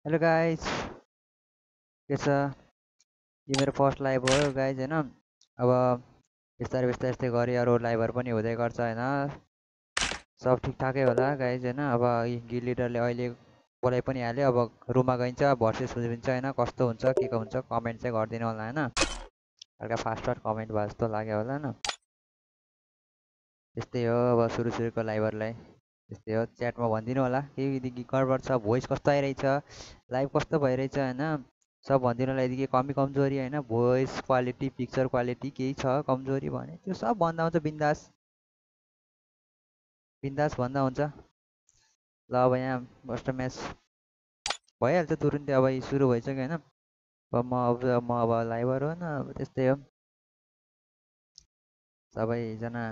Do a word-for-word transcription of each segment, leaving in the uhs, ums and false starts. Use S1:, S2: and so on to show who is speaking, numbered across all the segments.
S1: Hello guys, के छ? यो मेरो फर्स्ट लाइभ हो गाइस होइन। अब बिस्तारै बिस्तारै यस्तै गरी अरू लाइभहरू पनि हुँदै गर्छ होइन। सब ठिकठाकै होला गाइस होइन। अब गिल लिडरले अहिले बोलाइ पनि हाल्यो। अब रुममा गइन्छ, भर्सेस हुन्छ होइन। कस्तो हुन्छ के को हुन्छ कमेन्ट चाहिँ गरिदिनु होला होइन। हल्का फास्ट फास्ट कमेन्ट भयो जस्तो लाग्यो होला होइन। त्यस्तै हो अब सुरु सुरुको लाइभहरूलाई त्यस्तै हो। च्याटमा भनिदिनु होला केही गडबड छ, भोइस कस्तो आइरहेछ, लाइभ कस्तो भइरहेछ होइन। सब भनिदिनु होला। यदि केही कमी कमजोरी होइन, भोइस क्वालिटी पिक्चर क्वालिटी केही छ कमजोरी भने त्यो सब भन्दा हुन्छ। बिन्दास बिन्दास भन्दा हुन्छ। ल अब यहाँ फर्स्ट म्याच भइहाल्छ तुरुन्तै। अब यी सुरु भइसक्यो होइन। अब म अब म अब लाइभर हो न, अब त्यस्तै हो सबैजना।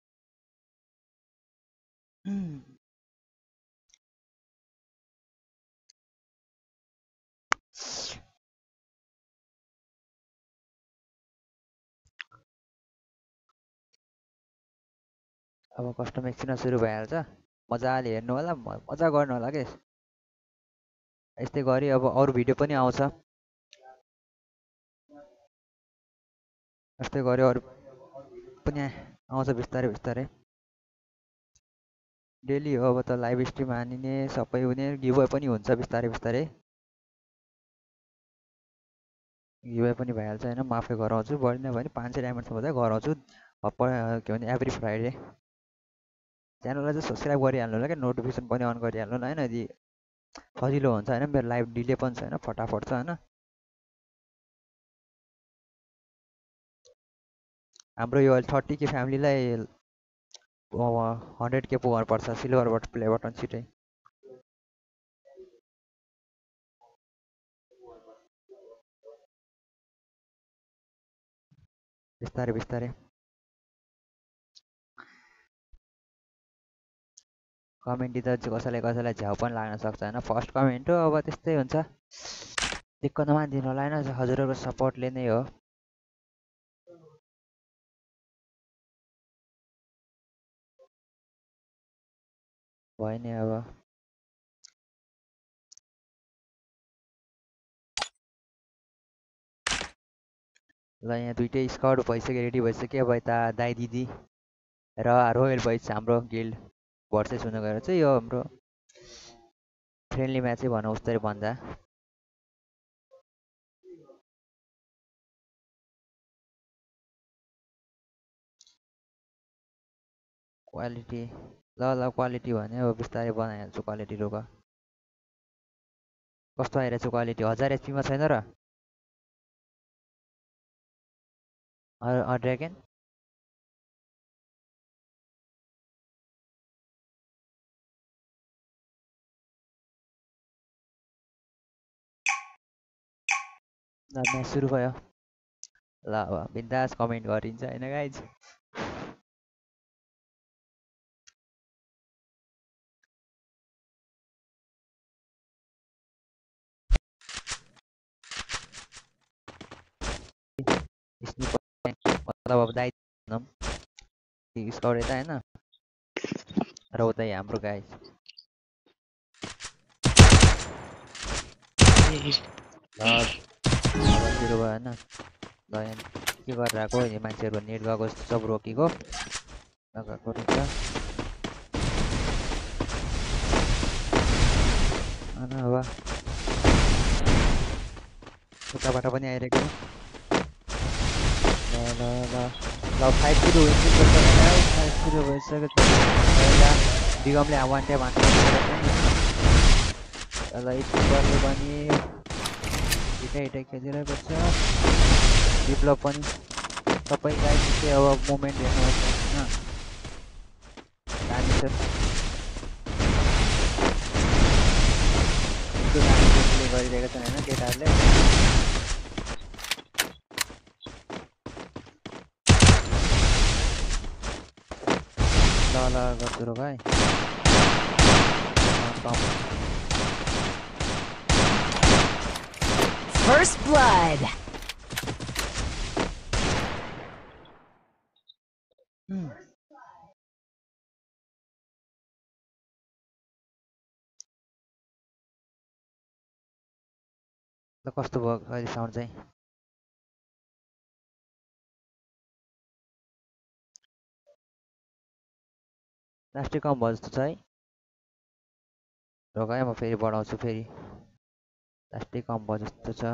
S1: अब कस्टम एकछिनमा सुरु भइहाल्छ। मजाले हेर्नु होला, म- मजा गर्नु होला के। यस्तै गरी अब अरू भिडियो पनि आउँछ। यस्तै गरी अरू पनि आउँछ बिस्तारै बिस्तारै। डेली हो अब त लाइभ स्ट्रिम हानिने सबै हुने, गिभवे पनि हुन्छ बिस्तारै बिस्तारै। गिभवे पनि भइहाल्छ होइन। म आफै गराउँछु, बढी नै भयो भने पाँच सय डायमन्डसम्म चाहिँ गराउँछु। हप्पा के भन्छ एभ्री फ्राइडे। च्यानललाई चाहिँ सब्सक्राइब गरिहाल्नु होला क्या, नोटिफिकेसन पनि अन गरिहाल्नु होला होइन। यदि सजिलो हुन्छ होइन। मेरो लाइभ डिले पनि छैन, फटाफट छ होइन। हाम्रो यो अहिले थर्टी के फ्यामिलीलाई हन्ड्रेड के पुग्नु पर्छ, सिल्भरबाट प्ले बटन छिटै। बिस्तारै बिस्तारै कमेन्ट दिँदा चाहिँ कसैलाई कसैलाई झ्याउ पनि लाग्न सक्छ होइन। फर्स्ट कमेन्ट हो, अब त्यस्तै हुन्छ। दिक्क नमानिदिनु होला होइन। हजुरहरूको सपोर्टले नै हो। भयो नि अब ल यहाँ दुइटै स्कट भइसक्यो, रेडी भइसक्यो। अब यता दाइ दिदी र रोयल बोइज हाम्रो गिल्ड भर्सेस हुन गएर चाहिँ यो हाम्रो फ्रेन्डली म्याचै भनौँ उस्तै भन्दा। क्वालिटी ल ल क्वालिटी भने अब बिस्तारै बनाइहाल्छु क्वालिटी। रुक कस्तो आइरहेछ क्वालिटी? हजार एचपीमा छैन र ड्रागन? ल म्याच सुरु भयो। ल अब बिन्दास कमेन्ट गरिन्छ होइन गाइज। मतलब अब दाइ भनौँ स्कट यता होइन, र उतै हाम्रो गाइज। ल अब सुरु भयो होइन। ल यहाँ के गरेर आएको यो मान्छेहरू? नेट गएको जस्तो सब रोकेको लगाएको रहेछ होइन। अब उताबाट पनि आइरहेको ल ल ल ल फाइभ सुरु भइसक्यो। फाइभ सुरु भइसकेको छ। पहिला बिगमले वान ट्याप हान्नु ल स्किपरले पनि हिटै हिटै खेलिरहेको छ। विप्लव पनि सबैलाई चाहिँ अब मुभमेन्ट हेर्नुहोस् होइन। दामी छ प्ले गरिरहेका छन् होइन केटाहरूले। ल ल गर्छु र भाइ।
S2: First blood.
S1: ल कस्तो भयो अहिले साउन्ड चाहिँ? लास्टै कम भयो जस्तो छ है। रोग है म फेरि बढाउँछु फेरि। लास्टै कम भयो जस्तो छ।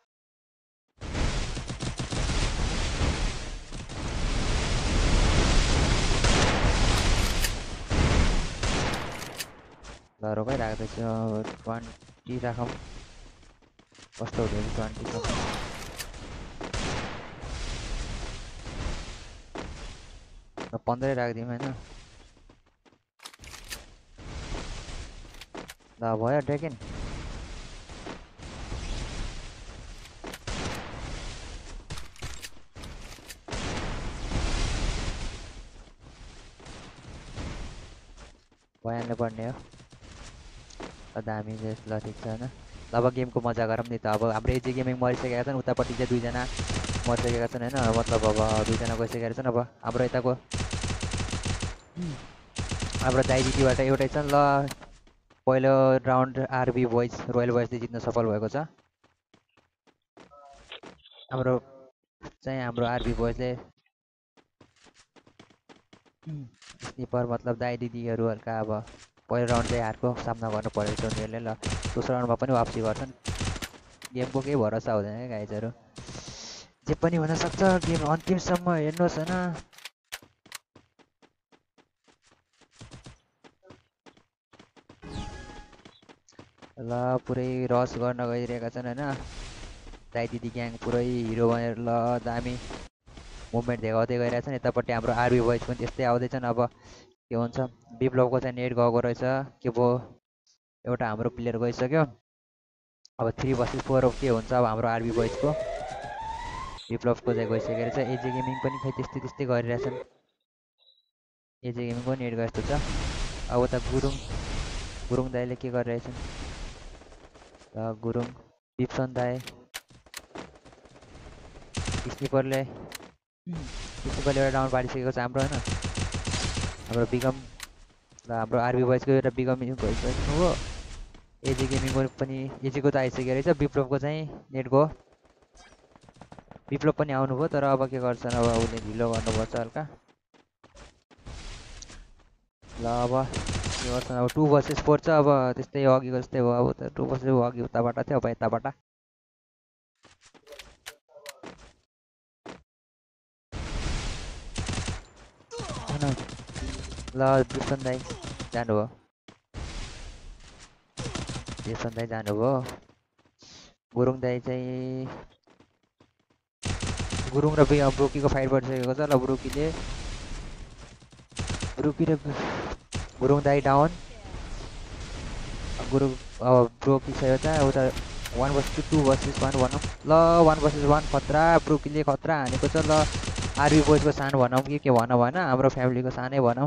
S1: ल रोगै राख्दैछु ट्वेन्टी राखौँ। कस्तो हुँदैन ट्वेन्टीसम्म। ल पन्ध्रै राखिदिउँ होइन। ल भयो ड्रेगन। भइहाल्नु पर्ने हो। ल दामी ल ठिक छ होइन। ल अब गेमको मजा गरौँ नि त। अब हाम्रो एजी गेमिङ मरिसकेका छन्, उतापट्टि चाहिँ दुईजना मरिसकेका छन् होइन। मतलब अब दुईजना गइसकेका छन्। अब हाम्रो यताको हाम्रो दाइ दिदीबाट एउटै छन्। ल पहिलो राउन्ड आरबी बोइज रोयल बोइजले जित्न सफल भएको छ। हाम्रो चाहिँ हाम्रो आरबी बोइजले स्निपर मतलब दाइ दिदीहरू हल्का अब पहिलो राउन्ड चाहिँ हारको सामना गर्नु परेको छ उनीहरूले। ल दोस्रो राउन्डमा पनि वापसी गर्छन्। गेमको केही भरोसा हुँदैन क्या गाइजहरू, जे पनि हुनसक्छ। गेम अन्तिमसम्म हेर्नुहोस् होइन। ल पुरै रस गर्न गइरहेका छन् होइन। दाइ दिदी ग्याङ पुरै हिरो बनेर ल दामी मुभमेन्ट देखाउँदै गइरहेछन्। यतापट्टि हाम्रो आरबी बोइज पनि त्यस्तै आउँदैछन्। अब के हुन्छ विप्लवको चाहिँ नेट गएको रहेछ के पो, एउटा हाम्रो प्लेयर गइसक्यो। अब थ्री भर्सेस फोर के हुन्छ अब हाम्रो आरबी बोइजको। विप्लवको चाहिँ गइसकेको रहेछ। एजे गेमिङ पनि खै त्यस्तै त्यस्तै गरिरहेछन्। एजे गेमिङको नेट गएको छ। अब उता गुरुङ गुरुङ दाईले के गरिरहेछन्? ल गुरुङ विप्सन दाई स्निपरले स्निपरले एउटा डाउन पारिसकेको छ हाम्रो होइन। हाम्रो बिगम ल हाम्रो आरबी बोइजको एउटा बिगम गइसक्नु हो। एजे गेमिङको पनि एजेको त आइसकेको रहेछ। विप्लवको चाहिँ नेट गयो। विप्लव पनि आउनुभयो तर अब के गर्छन्, अब उसले ढिलो गर्नुपर्छ हल्का। ल अब के गर्छन्, अब टू भर्सेस फोर छ। अब त्यस्तै अघिको जस्तै भयो। अब त टू भर्सेस अघि उताबाट थियो, अब यताबाट। ल विप्सन दाई जानुभयो। विप्सन दाई जानुभयो। गुरुङ दाई चाहिँ गुरुङ र ब्रोकीको फाइट भइसकेको छ। ल ब्रोकीले ब्रोकी र गुरुङ दाई डाउन। गुरुङ अब ब्रोकी छ एउटा उता one versus two versus one भनौँ। ल वान भर्सेस वान खतरा ब्रोकीले खतरा हानेको छ। ल आरबी बोइजको सानो भनौँ कि के भनौँ भएन, हाम्रो फ्यामिलीको सानै भनौँ।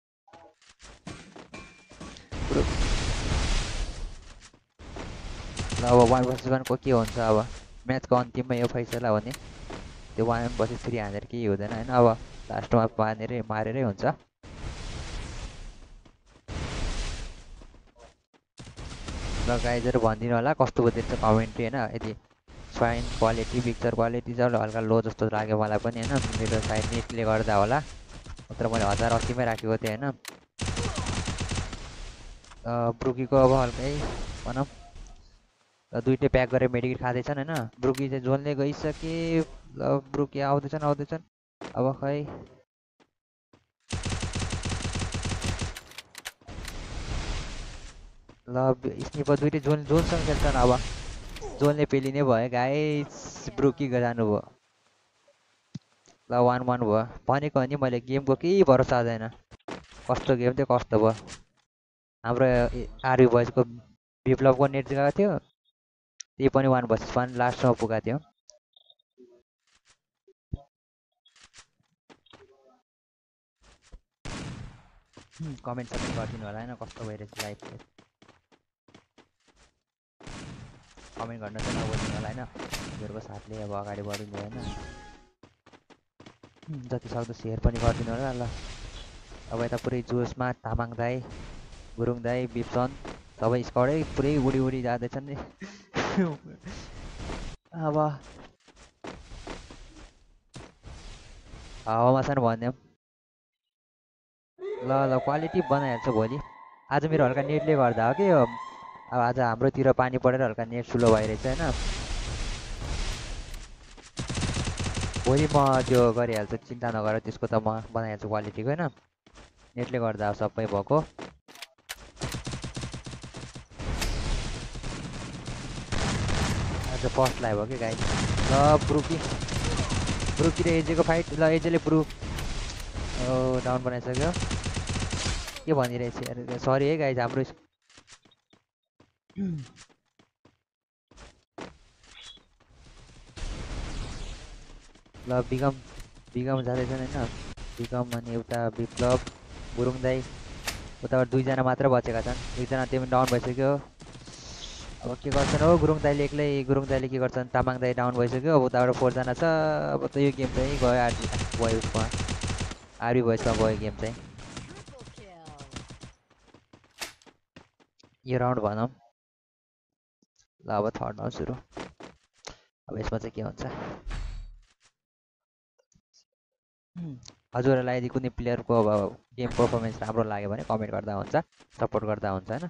S1: ल अब वान भर्सेस वानको के हुन्छ, अब म्याचको अन्तिममा यो फैसला हुने। त्यो वान भर्सेस थ्री हानेर केही हुँदैन होइन। अब लास्टमा मानेरै मारेरै हुन्छ। ल गाइजहरू भनिदिनु होला कस्तो हुँदैछ कमेन्ट्री होइन। यदि साउन्ड क्वालिटी पिक्चर क्वालिटी चाहिँ हल्का लो जस्तो लाग्यो मलाई पनि होइन। मेरो सायद नेटले गर्दा होला, नत्र मैले हजार अस्सीमै राखेको थिएँ होइन। ब्रुकीको अब हल्कै भनौँ दुइटै प्याक गरेर मेडिकेट खाँदैछन् होइन। ब्रुकी चाहिँ झोल्ने गइसके। ल ब्रुकी आउँदैछन् आउँदैछन् अब खै। ल स्निपर दुइटै झोल झोलसँग खेल्छन्। अब झोल्ने पेलिने भयो गाइस। ब्रुकी जानुभयो। ल वान वान भयो। भनेको नि मैले गेमको केही भरोसा हुँदैन। कस्तो गेम थियो कस्तो भयो। हाम्रो आरबी बोइजको विप्लवको नेट गएको थियो, त्यही पनि वान भर्सेस वान लास्टमा पुगेको थियो। कमेन्ट समेन्ट गरिदिनु होला होइन कस्तो भइरहेछ लाइभ। कमेन्ट गर्न चाहिँ नबोल्नु होला होइन। हजुरको साथले अब अगाडि बढिदिनु होइन। जति सक्दो सेयर पनि गरिदिनु होला। ल अब यता पुरै जोसमा तामाङ दाई गुरुङ दाई विप्सन सबै स्कर्डै पुरै उडी उडी जाँदैछन् नि। अब हावामा छ भन्ने ल ल क्वालिटी बनाइहाल्छ भोलि। आज मेरो हल्का नेटले गर्दा हो कि यो, अब आज हाम्रोतिर पानी परेर हल्का नेट स्लो भइरहेछ होइन। भोलि म त्यो गरिहाल्छु, चिन्ता नगर, त्यसको त म बनाइहाल्छु क्वालिटीको होइन। नेटले गर्दा सबै भएको। आज फर्स्ट लाइभ हो कि गाई। ल ब्रुकी ब्रुकी र एजेको फाइट। ल एजेले ब्रु डाउन बनाइसक्यो। के भनिरहेछ यार, सरी है गाइज हाम्रो। ल बिगम बिगम जाँदैछन् होइन। बिगम अनि उता विप्लव गुरुङ दाई, उताबाट दुईजना मात्र बचेका छन्। एकजना त्यो पनि डाउन भइसक्यो। अब के गर्छन् हो गुरुङ दाईले एक्लै, गुरुङ दाईले के गर्छन्, तामाङ दाई डाउन भइसक्यो। अब उताबाट फोरजना छ। अब त यो गेम चाहिँ गयो आरबी गयो उसमा, आरबी भोइसमा गयो गेम चाहिँ। यो राउन्ड भनौँ। ल अब थर्ड राउन्ड सुरु। अब यसमा चाहिँ के हुन्छ। हजुरहरूलाई यदि कुनै प्लेयरको अब गेम पर्फर्मेन्स राम्रो लाग्यो भने कमेन्ट गर्दा हुन्छ, सपोर्ट गर्दा हुन्छ होइन।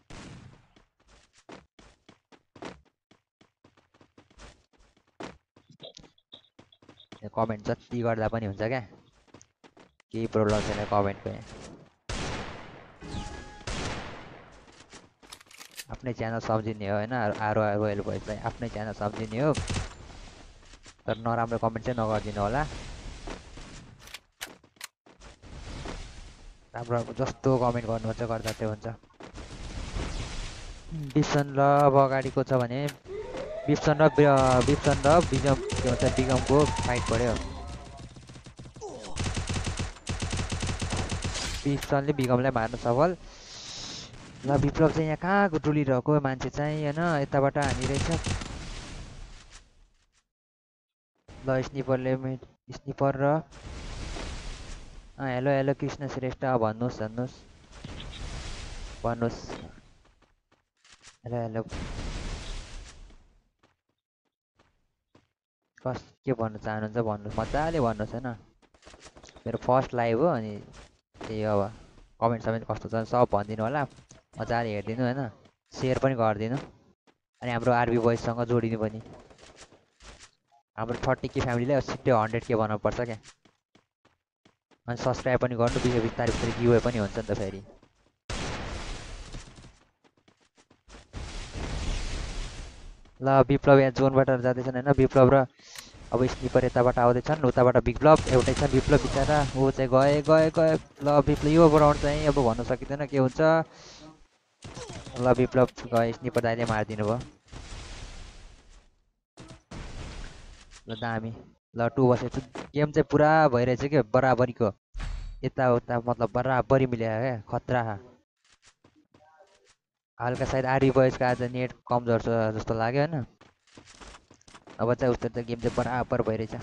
S1: कमेन्ट जति गर्दा पनि हुन्छ क्या, केही प्रब्लम छैन कमेन्टको। यहाँ आफ्नै च्यानल सम्झिने हो होइन, आरो रोयल भोइसलाई आफ्नै च्यानल सम्झिने हो। तर नराम्रो कमेन्ट चाहिँ नगरिदिनु होला। राम्रो राम्रो जस्तो कमेन्ट गर्नुहुन्छ गर्दा चाहिँ हुन्छ। बिप्सन र अब अगाडिको छ भने बिप्सन र बिप्सन र बिगम के भन्छ बिगमको फाइट पऱ्यो। बिप्सनले बिगमलाई मार्न सफल। ल विप्लव चाहिँ यहाँ कहाँको डुलिरहेको मान्छे चाहिँ होइन, यताबाट हानिरहेछ। ल स्निपरले स्निपर र हेलो हेलो कृष्ण श्रेष्ठ, भन्नुहोस् भन्नुहोस् भन्नुहोस्। हेलो हेलो कस के भन्नु चाहनुहुन्छ भन्नुहोस्, मजाले भन्नुहोस् होइन। मेरो फर्स्ट लाइभ हो अनि त्यही अब कमेन्ट समेन्ट कस्तो छ सब भनिदिनु होला, मजाले हेरिदिनु होइन, सेयर पनि गरिदिनु। अनि हाम्रो आरबी बोइजसँग जोडिनु पनि। हाम्रो थर्टी के फ्यामिलीलाई छिट्टै हन्ड्रेड के बनाउनु पर्छ क्या। अनि सब्सक्राइब पनि गर्नु, बिस्तारै बिस्तारै बिस्तारै गिवे पनि हुन्छ नि त फेरि। ल विप्लव यहाँ जोनबाट जाँदैछन् होइन, विप्लव र अब स्निपर यताबाट आउँदैछन्, उताबाट विप्लव एउटै छ। विप्लव बिचरा ऊ चाहिँ गए गए गए। ल विप्लव यो राउन्ड चाहिँ अब भन्न सकिँदैन के हुन्छ। ल विप्लव गए, स्निपर दाइले मारिदिनु भयो। ल दामी। ल टु बसेको गेम चाहिँ पुरा भइरहेछ क्या, बराबरीको यताउता मतलब बराबरी मिलायो क्या, खतरा। हल्का सायद आरबी बोइजको आज नेट कमजोर छ जस्तो लाग्यो होइन। अब चाहिँ उस्तो त गेम चाहिँ बराबर भइरहेछ।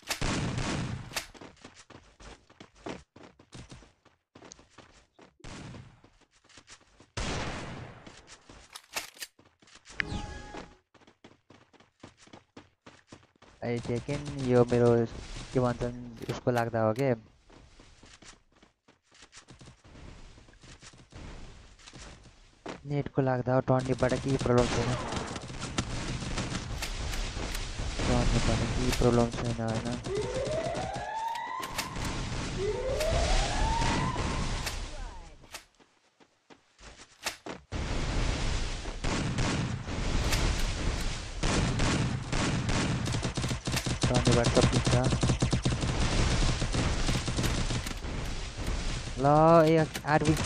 S1: आई सेकेन्ड यो मेरो के भन्छन् उसको लाग्दा हो कि नेटको लाग्दा हो। टर्निपबाट केही प्रब्लम छैन, टर्निपबाट केही प्रब्लम छैन होइन। टर्निपबाट सब ठिक छ। ल ए आरबी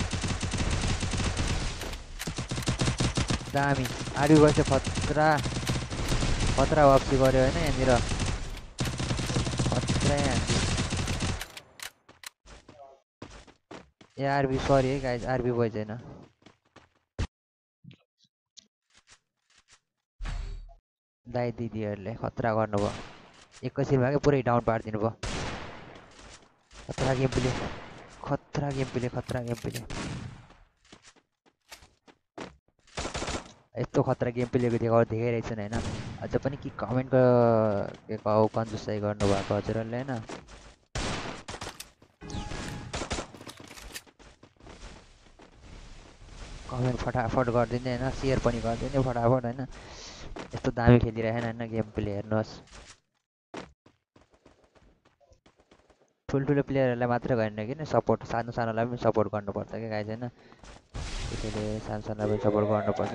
S1: दामी, आरबी बोइज चाहिँ खतरा खतरा वापसी गऱ्यो होइन यहाँनिर, खतरा यहाँ। ए आरबी सरी है गाइज, आरबी बोइज होइन। दाइ दिदीहरूले खतरा गर्नुभयो, एकैछिनमा क्या पुरै डाउन पारिदिनु भयो। खतरा गेम प्ले, खतरा गेम प्ले, खतरा गेम प्ले। यस्तो खतरा गेम प्लेको देखाउ देखाइरहेछन् होइन। अझ पनि कि कमेन्टको के कौ कन्जुसाइ गर्नुभएको हजुरहरूले होइन। कमेन्ट फटाफट गरिदिने होइन, सेयर पनि गरिदिने फटाफट होइन। यस्तो दामी खेलिरहेन होइन गेम प्ले हेर्नुहोस्। ठुल्ठुलो प्लेयरहरूलाई मात्र गर्ने किन सपोर्ट, सानो सानोलाई पनि सपोर्ट गर्नुपर्छ क्या गाइज होइन। त्यसैले सानो सानोलाई पनि सपोर्ट गर्नुपर्छ।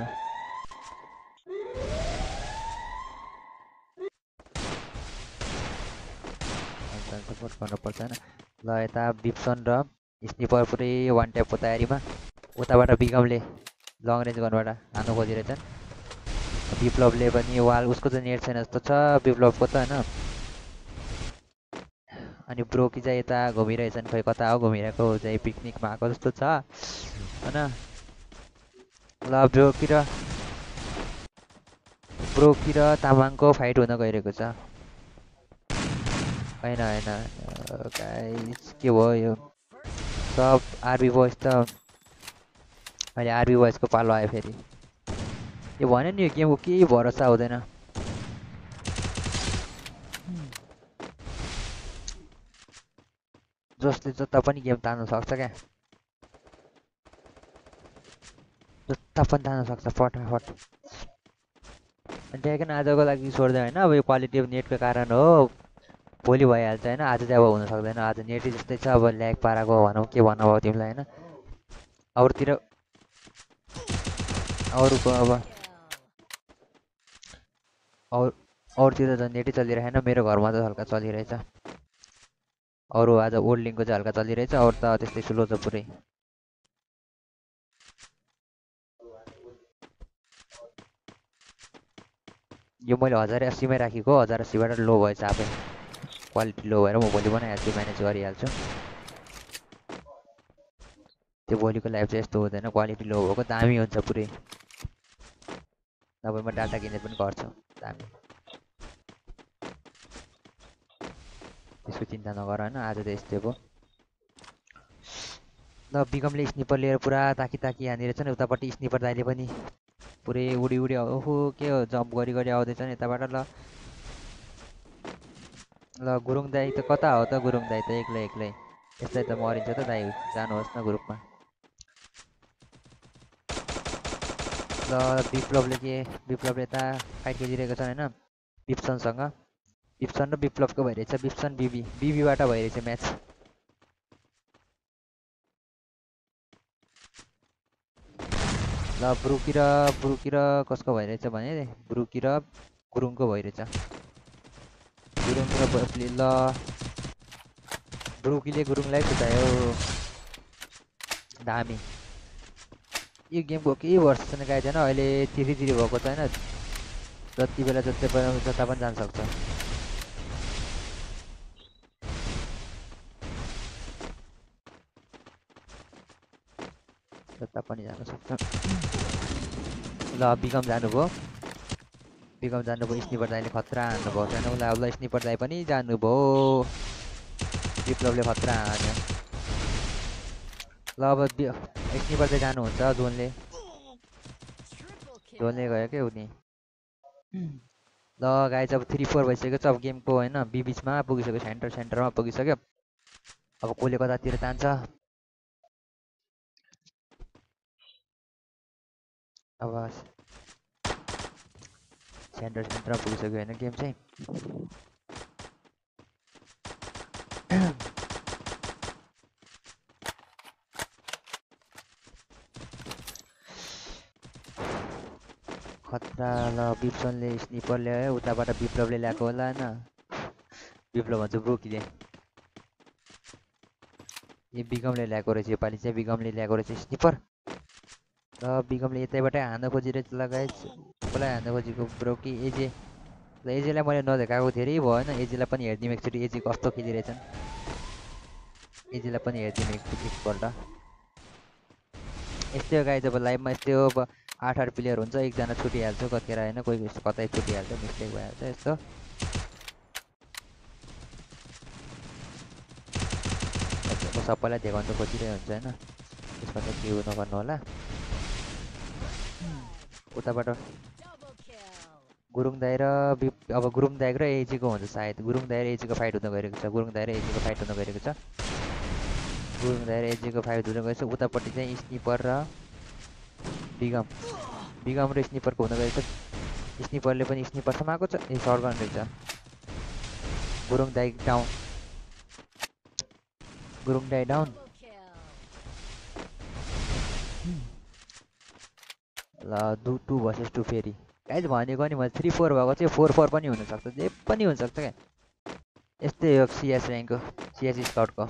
S1: सपोर्ट गर्नुपर्छ होइन। ल यता बिप्सन र स्निपर पुरै वान ट्यापको तयारीमा। उताबाट बिगमले लङ रेन्ज गनबाट हान्नु खोजिरहेछन्। विप्लवले पनि वाल, उसको त नेट छैन जस्तो छ विप्लवको त होइन। अनि ब्रोकी चाहिँ यता घुमिरहेछन्, खोइ कता हो घुमिरहेको, चाहिँ पिकनिकमा आएको जस्तो छ होइन। ल ब्रोकी र ब्रोकी र तामाङको फाइट हुन गइरहेको छ। होइन होइन गाइस के भयो यो सब आरबी बोइज त अहिले आरबी बोइजको पालो आयो फेरि। यो भन्यो नि यो गेमको केही भरोसा हुँदैन। जसले जता पनि गेम तान्नु सक्छ क्या, जता पनि तान्नु सक्छ फटाफट। अनि त्यहाँदेखि आजको लागि छोड्दै होइन, अब यो क्वालिटी अफ नेटको कारण हो, भोलि भइहाल्छ होइन। आज चाहिँ अब हुन सक्दैन, आज नेटै जस्तै छ, अब ल्याग पाराको भनौँ के भन्नु अब तिमीलाई होइन। अरूतिर अरूको अब अरू अरूतिर त नेटै चलिरहेन, मेरो घरमा त हल्का चलिरहेछ। अरू आज ओल्ड लिङ्कको चाहिँ हल्का चलिरहेछ, अरू त त्यस्तै स्लो छ पुरै। यो मैले हजार अस्सीमै राखेको, हजार अस्सीबाट लो भएछ आफै, क्वालिटी लो भएर म भोलि बनाइहाल्छु, म्यानेज गरिहाल्छु। त्यो भोलिको लाइफ चाहिँ यस्तो हुँदैन, क्वालिटी लो भएको दामी हुन्छ पुरै। नभए म डाटा किने पनि गर्छु दामी, त्यसको चिन्ता नगर होइन। आज त यस्तै भयो। ल बिगमले स्निपर लिएर पुरा ताकी ताकी हानिरहेछ नि, उतापट्टि स्निपर दाइले पनि पुरै उडी उडी ओहो के हो जम्प गरी गरी आउँदैछ नि यताबाट। ल ल गुरुङ दाई त कता हो त, गुरुङ दाई त एक्लै एक्लै यस्तै त मरिन्छ त दाई, जानुहोस् न ग्रुपमा। ल विप्लवले के विप्लवले यता फाइट खेलिरहेको छन् होइन विप्सनसँग। विप्सन र विप्लवको भइरहेछ, विप्सन बिबी बिबीबाट भइरहेछ म्याच। ल ब्रुकी र ब्रुकी र कसको भइरहेछ भने ब्रुकी र गुरुङको भइरहेछ। गुरुङ र बसले ल ब्रुकीले गुरुङलाई छुटायो, दामी। यो गेमको केही भरोसा छैन गाइज होइन, अहिले तिरी तिरी भएको छ होइन, जति बेला जति बेला जता पनि जान सक्छ। जता पनि जान सक्छ। ल बिगम जानुभयो, बिगम जानुभयो, स्निपर दाइले खतरा हान्नुभयो छैन उसलाई। अब स्निपर दाइ पनि जानुभयो, विप्लवले खतरा हान्यो। ल अब स्निपर दाइ जानुहुन्छ, जोनले जोनले गयो क्या उनी। ल गाइज अब थ्री फोर भइसक्यो छ अब गेमको होइन, बिबिचमा पुगिसक्यो, सेन्टर सेन्टरमा पुगिसक्यो। अब कसले कतातिर तान्छ, अब सेन्टर सेन्टरमा पुगिसक्यो होइन गेम चाहिँ। खतरा। ल विप्सनले स्निपर ल्यायो, उताबाट विप्लवले ल्याएको होला होइन, विप्लव भन्छ ब्रोकीले। ए बिगमले ल्याएको रहेछ योपालि चाहिँ, बिगमले ल्याएको रहेछ स्निपर। र बिगमले यतैबाटै हान्न खोजिरहेछ। ल गाइज कसलाई हान्न खोजेको, ब्रोकी एजे। ल एजेलाई मैले नदेखाएको धेरै भयो होइन, एजेलाई पनि हेरिदिउँ एकचोटि, एजे कस्तो खेलिरहेछन्, एजेलाई पनि हेरिदिउँ एकपल्ट। यस्तै हो गाइज अब लाइभमा यस्तै हो, अब आठ आठ प्लेयर हुन्छ, एकजना छुटिहाल्छ कतिखेर होइन, कोही कतै छुटिहाल्छ, मिस्टेक भइहाल्छ यस्तो। म सबैलाई देखाउनु त खोजिरहेको हुन्छ होइन, त्यसमा त के नगर्नु होला। उताबाट गुरुङ दाइ र बिप अब गुरुङ दाइको र एजीको हुन्छ सायद। गुरुङ दाइ र एजीको फाइट हुन गइरहेको छ। गुरुङ दाइ र एजीको फाइट हुन गइरहेको छ। गुरुङ दाइ र एजीको फाइट हुन गइरहेको छ। उतापट्टि चाहिँ स्निपर र बिगम बिगम र स्निपरको हुन गइरहेको छ। स्निपरले पनि स्निपर समाएको छ। ए सर्ट गन रहेछ। गुरुङ दाइ डाउन। गुरुङ दाइ डाउन। ल टु टू भर्सेस टू फेरि गाइज भनेको नि म थ्री फोर भएको चाहिँ फोर फोर पनि हुनसक्छ। जे पनि हुनसक्छ क्या। यस्तै हो सिएस ऱ्याङ्कको सिएस स्काउटको।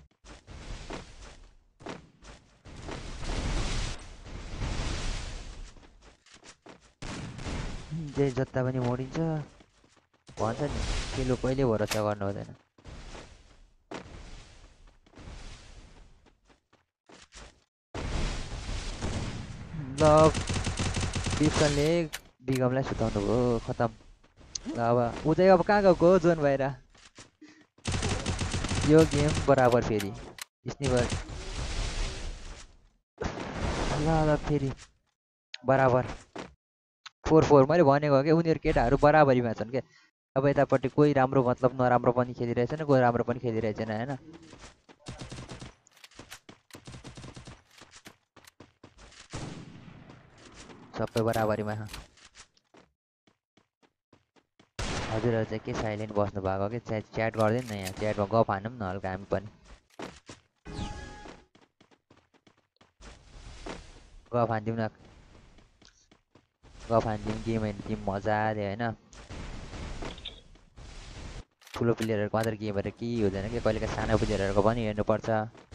S1: जे जता पनि मोडिन्छ भन्छ नि किलो कहिले भरोसा गर्नु हुँदैन। ल बिप्सनले बिगमलाई सुताउनु भयो। खतम। ल अब ऊ चाहिँ अब कहाँ गएको हो जोन भएर। यो गेम बराबर फेरि स्निपर। ल ल फेरि बराबर फोर फोर। मैले भनेको क्या उनीहरू केटाहरू बराबरीमा छन् क्या। अब यतापट्टि कोही राम्रो मतलब नराम्रो पनि खेलिरहेछन्, कोही राम्रो पनि खेलिरहेछन् होइन। सबै बराबरीमा छ। हजुरहरू चाहिँ के साइलेन्ट बस्नु भएको कि च्याट च्याट गर्दैन न यहाँ। च्याटमा गफ हानौँ न हल्का हामी पनि। गफ हानिदिउँ न। गफ हानिदिउँ गेम हानिदिउँ मजाले होइन। ठुलो प्लेयरहरूको मात्र गेमहरू केही हुँदैन कि कहिलेका सानो प्लेयरहरूको पनि हेर्नुपर्छ।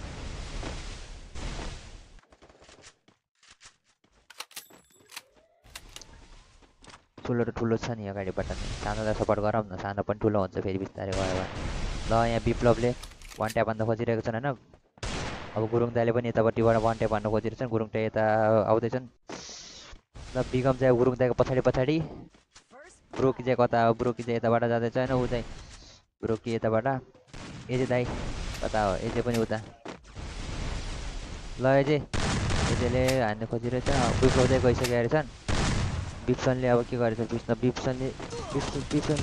S1: ठुलो र ठुलो छ नि अगाडिबाट नि। सानोलाई सपोर्ट गरौँ न। सानो पनि ठुलो हुन्छ फेरि बिस्तारै गयो भने। ल यहाँ विप्लवले वान ट्याप हान्न खोजिरहेको छन् होइन। अब गुरुङ दाइले पनि यतापट्टिबाट वान ट्याप हान्न खोजिरहेछन्। गुरुङ दाइ यता आउँदैछन्। ल बिगम चाहिँ गुरुङ दाइको पछाडि पछाडि। ब्रोकी चाहिँ कता हो। ब्रोकी चाहिँ यताबाट जाँदैछ होइन। ऊ चाहिँ ब्रोकी यताबाट। एजे दाइ कता हो। एजे पनि उता। ल एजे एजेले हान्नु खोजिरहेछ। विप्लव चाहिँ गइसकेका रहेछन्। बिप्सनले अब के गरेछ बिप्सन बिप्सनले बिप्सन बिप्सन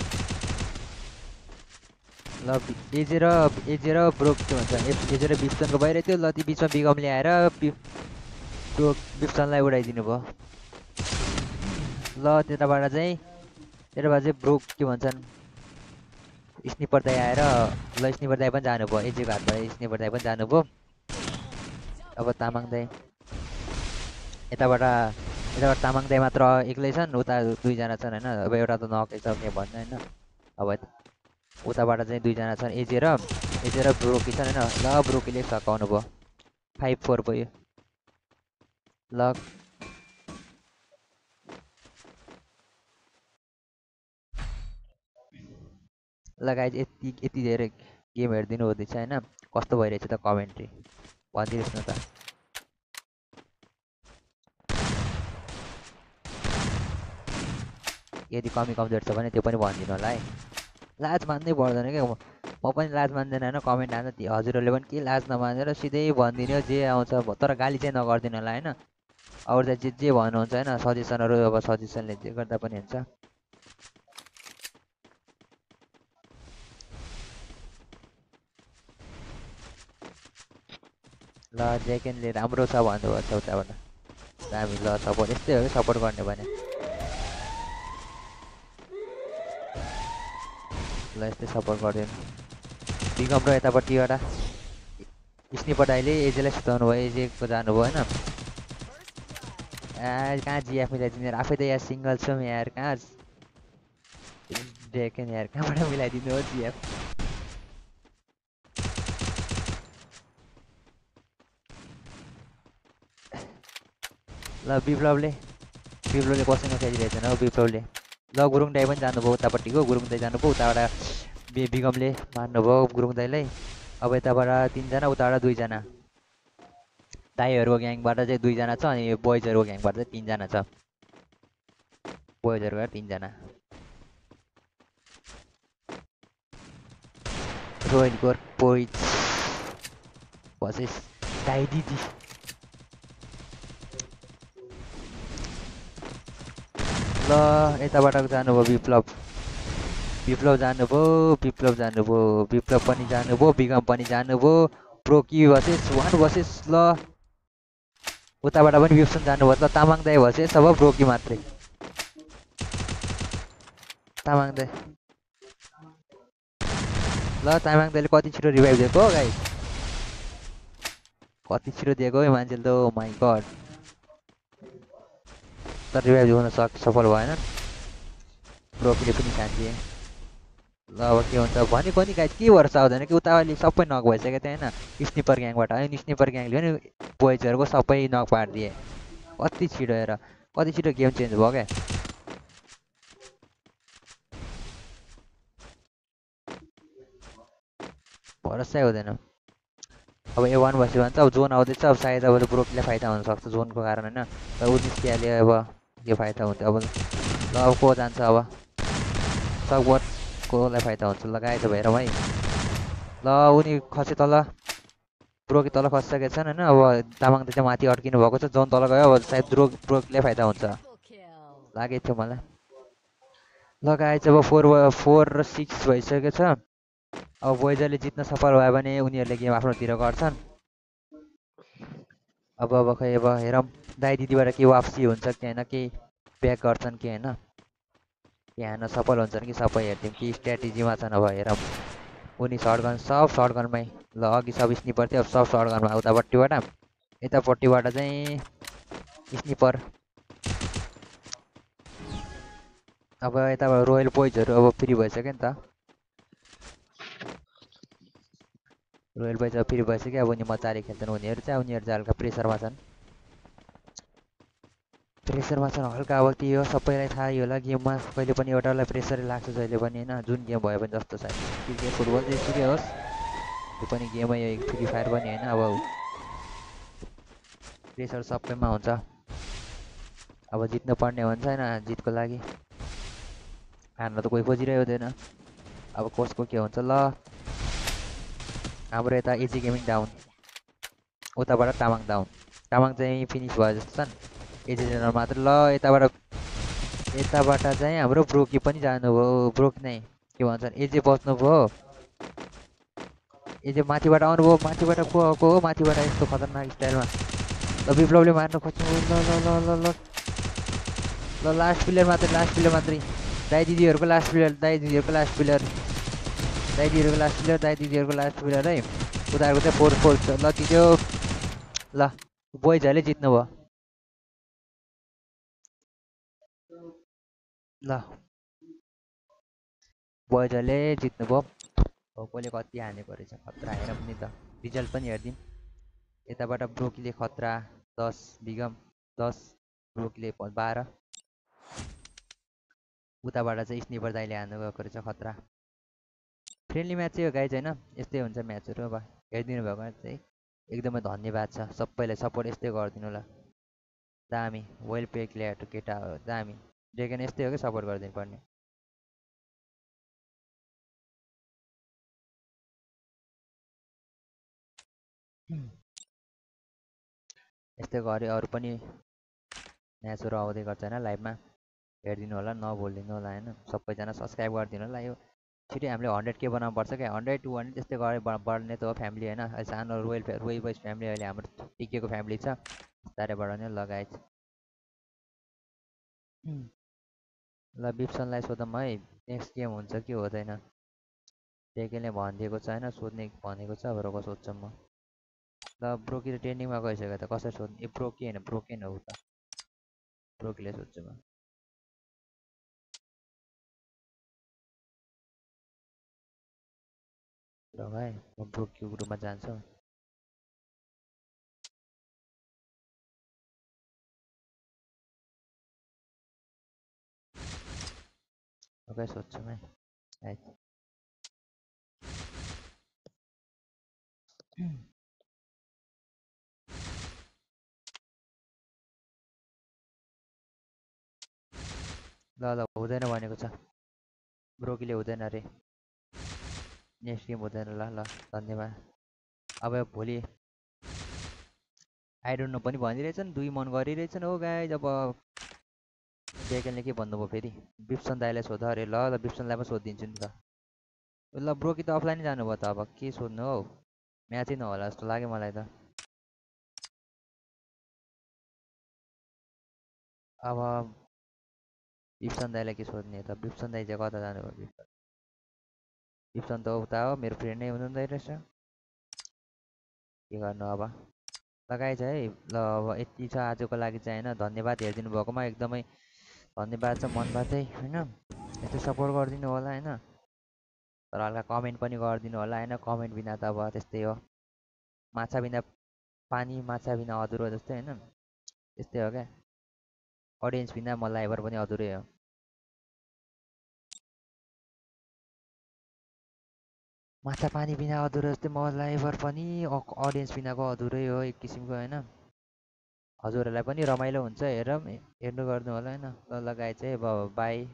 S1: ल एजे र एजे र ब्रोक के भन्छ एजे र बिप्सनको भइरहेको थियो। ल ती बिचमा बिगमले आएर ब्रोक बिप्सनलाई उडाइदिनु भयो। ल त्यताबाट चाहिँ त्यताबाट चाहिँ ब्रोक के भन्छन् स्निपर दाइ आएर ल स्निपर दाइ पनि जानुभयो। एजेको हातबाट स्निपर दाइ पनि जानुभयो। अब तामाङ दाइ यताबाट यताबाट तामाङ दाइ मात्र एक्लै छन्। उता दुईजना छन् होइन। अब एउटा त नकै छ के भन्नु होइन। अब उताबाट चाहिँ दुईजना छन् एजे र एजे र ब्रोकी छन् होइन। ल ब्रोकीले सकाउनु भयो। फाइभ फोर भयो। ल ल गाइज यति यति धेरै गेम हेरिदिनु हुँदैछ होइन। कस्तो भइरहेछ त कमेन्ट्री भनिदिनुहोस् न त। यदि कमी कमजोर छ भने त्यो पनि भनिदिनु होला है। लाज मान्नै पर्दैन क्या। म पनि लाज मान्दैन होइन। कमेन्ट हाल्न हजुरहरूले पनि के लाज नमानेर सिधै भनिदिनु जे आउँछ। तर गाली चाहिँ नगरिदिनु होला होइन। अरू चाहिँ जे जे भन्नुहुन्छ होइन सजेसनहरू अब सजेसनले जे गर्दा पनि हुन्छ। ल जेकेनले राम्रो छ भन्नुभएको छ उताबाट। हामी ल सपोर्ट यस्तै हो कि सपोर्ट गर्ने भने। ल यस्तै सपोर्ट गरिदिनु। बिगम र यतापट्टिबाट स्निपर दाइले एजेलाई सुताउनु भयो। एजेको जानुभयो होइन। ए कहाँ जिएफ मिलाइदिनु यार। आफै त यहाँ सिङ्गल छौँ यार। कहाँ जेकेन यार कहाँबाट मिलाइदिनु हो जिएफ। ल विप्लवले विप्लवले कोसँग खेलिरहेछन् हौ विप्लवले। ल गुरुङ दाइ पनि जानुभयो उतापट्टिको। गुरुङ दाइ जानुभयो। उताबाट बि बिगमले मार्नुभयो गुरुङ दाइलाई। अब यताबाट तिनजना उताबाट दुईजना। दाइहरूको ग्याङबाट चाहिँ दुईजना छ अनि बोइजहरूको ग्याङबाट चाहिँ तिनजना छ। बोइजहरूबाट तिनजना। रोयल गोर बोइज भर्सेस दाइ दिदी। ल यताबाट जानुभयो विप्लव विप्लव जानुभयो विप्लव जानुभयो विप्लव पनि जानुभयो विगम पनि जानुभयो प्रोकी भसेस वान भसेस ल उताबाट पनि विप्सन जानुभयो ल तामाङ दाई भसेस अब ब्रोकी मात्रै तामाङ दाई ल तामाङ दाइले कति छिटो रिभाइभ दिएको हो गाइस कति छिटो दिएको है मान्छेले त ओ माई गड तर रिभाइभ दिउन सक् सफल भएन ब्रोकीले पनि खान्थ्यो ल अब के हुन्छ भनेको नि गाइस के भरोसा आउँदैन कि उतावली सबै नक भइसक्यो थियो होइन स्निपर ग्याङबाट अनि स्निपर ग्याङले पनि बोइजहरूको सबै नक पारिदिए कति छिटो हेर कति छिटो गेम चेन्ज भयो क्या भरोसै हुँदैन अब ए वान भएपछि भन्छ अब जोन आउँदैछ अब सायद अब ब्रोकीले फाइदा हुनसक्छ जोनको कारण होइन र ऊ निस्किहाल्यो अब के फाइदा हुन्थ्यो अब ल अब को जान्छ अब सकभर कोलाई फाइदा हुन्छ ल गाएछ भएर है ल उनी खसे तल ब्रोकी तल खसिसकेको छन् होइन अब तामाङ चाहिँ माथि अड्किनु भएको छ जोन तल गयो अब सायद ब्रो ब्रोकीले फाइदा हुन्छ लागेको थियो मलाई ल गाएछ अब फोर फोर र सिक्स भइसकेको छ अब बोइजरले जित्न सफल भयो भने उनीहरूले गेम आफ्नोतिर गर्छन् अब अब खै अब हेरौँ दाइ दिदीबाट के वापसी हुन्छ कि होइन केही ब्याक गर्छन् कि होइन कि हान्न सफल हुन्छन् कि सबै हेरिदिउँ कि स्ट्राटेजीमा छन् अब हेरौँ उनी सर्टगन सब सर्टगनमै ल अघि सब स्निपर थियो अब सब सर्टगनमा उतापट्टिबाट यतापट्टिबाट चाहिँ स्निपर अब यताबाट रोयल बोइजहरू अब फ्री भइसक्यो नि त रोयल बोइज अब फ्री भइसक्यो अब उनी मजाले खेल्छन् उनीहरू चाहिँ उनीहरू चाहिँ हल्का प्रेसरमा छन् प्रेसरमा छन् हल्का अब त्यही हो सबैलाई थाहै होला गेममा कहिले पनि एउटालाई प्रेसरै लाग्छ जहिले पनि होइन जुन गेम भयो भने जस्तो छ क्रिकेट फुटबल जेसुकै होस् त्यो पनि गेमै हो फ्री फायर पनि होइन अब प्रेसर सबैमा हुन्छ अब जित्नु पर्ने हुन्छ होइन जितको लागि हार्न त कोही खोजिरहेको हुँदैन अब कसको के हुन्छ ल हाम्रो यता एजी गेमिङ डाउन उताबाट तामाङ डाउन तामाङ चाहिँ फिनिस भयो जस्तो छन् एजी जेनर मात्र ल यताबाट यताबाट चाहिँ हाम्रो ब्रोकी पनि जानुभयो ब्रोकी नै के भन्छन् एजे बस्नुभयो एजे माथिबाट आउनुभयो माथिबाट को आएको हो माथिबाट यस्तो खतरनाक स्टाइलमा ल विप्लवले मार्नु खोज्नु ल ल ल ल ल ल लास्ट प्लेयर मात्रै लास्ट प्लेयर मात्रै दाइ दिदीहरूको लास्ट प्लेयर दाइ दिदीहरूको लास्ट प्लेयर दाइ दिदीहरूको लास्ट प्लेयर दाइ दिदीहरूको लास्ट प्लेयर है उनीहरूको चाहिँ फोर फोर ल दिदो ल बोइजहरूले जित्नुभयो ल बोइजहरूले जित्नुभयो हो कसले कति हानेको रहेछ खतरा हेरौँ नि त रिजल्ट पनि हेरिदिउँ यताबाट ब्रोकीले खतरा दस बिगम दस ब्रोकीले बाह्र उताबाट चाहिँ स्निपर दाइले हान्नु गएको रहेछ खतरा फ्रेन्डली म्याच चाहिँ हो गाइज होइन यस्तै हुन्छ म्याचहरू अब हेरिदिनु भएको चाहिँ एकदमै धन्यवाद छ सबैलाई सपोर्ट यस्तै गरिदिनु होला दामी वेल पे प्लेयर केटा हो दामी जेकेन यस्तै हो कि सपोर्ट गरिदिनु पर्ने यस्तै गऱ्यो अरू पनि म्याचहरू आउँदै गर्छ होइन लाइभमा हेरिदिनु होला नभुलिदिनु होला होइन सबैजना सब्सक्राइब गरिदिनु होला यो छिटै हामीले हन्ड्रेड के बनाउनु पर्छ क्या हन्ड्रेड टू हन्ड्रेड त्यस्तै गरे बढ्ने त हो फ्यामिली होइन अहिले सानो रोयल रोयल बोइज फ्यामिली अहिले हाम्रो टिकेको फ्यामिली छ बिस्तारै बढाउने लगायत ल बिप्सनलाई सोधौँ है नेक्स्ट गेम हुन्छ कि हुँदैन टेकेले भनिदिएको छ होइन सोध्ने भनेको छ अब रोग सोध्छु म ल ब्रोकी त ट्रेनिङमा गइसक्यो त कसरी सोध्ने ए ब्रोकी होइन ब्रोकेन हो त ब्रोकीले सोध्छु म ल भाइ म ब्रोकीको ग्रुपमा जान्छु ओके सोध्छु म आइज ल ल हुँदैन भनेको छ ब्रोकीले हुँदैन अरे नेक्स्ट गेम हुँदैन ल ल धन्यवाद अब भोलि आइडोन्ट नो पनि भनिरहेछन् दुई मन गरिरहेछन् हो गाइज अब बेकेलले के भन्नुभयो फेरि बिप्सन दाईलाई सोध अरे ल ल बिप्सनलाई पनि सोधिदिन्छु नि त ल ब्रो कि त अफलाइनै जानुभयो त अब के सोध्नु हौ म्याचै नहोला जस्तो लाग्यो मलाई त अब बिप्सन दाईलाई के सोध्ने त बिप्सन दाई चाहिँ कता जानुभयो बिप्सन बिप्सन त उता हो मेरो फ्रेन्ड नै हुनुहुँदो रहेछ के गर्नु अब लगाइ छ है ल अब यति छ आजको लागि चाहिँ होइन धन्यवाद हेरिदिनु भएकोमा एकदमै धन्यवाद छ मनबाटै होइन यस्तो सपोर्ट गरिदिनु होला होइन तर हल्का कमेन्ट पनि गरिदिनु होला होइन कमेन्ट बिना त अब त्यस्तै हो माछा बिना पानी माछा बिना अधुरो जस्तै होइन त्यस्तै हो क्या अडियन्स बिना म लाइभर पनि अधुरै हो माछा पानी बिना अधुरो जस्तै म लाइभर पनि अडियन्स बिनाको अधुरै हो एक किसिमको होइन हजुरहरूलाई पनि रमाइलो हुन्छ हेरौँ हेर्नु गर्नु होला होइन ल लगाए चाहिँ अब बाई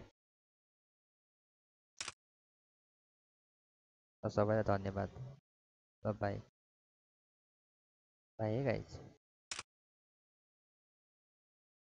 S1: सबैलाई धन्यवाद ल बाई बाई है गाइज